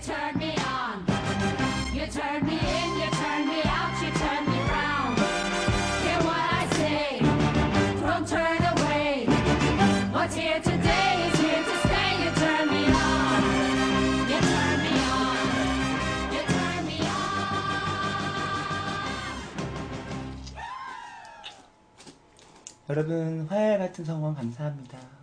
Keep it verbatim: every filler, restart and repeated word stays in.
turn me on. You turn me in, you turn me out, you turn me round. Hear what I say, don't turn away. What's here today is here to stay. You turn me on, you turn me on, you turn me on. 여러분 화요일 같은 성원 감사합니다.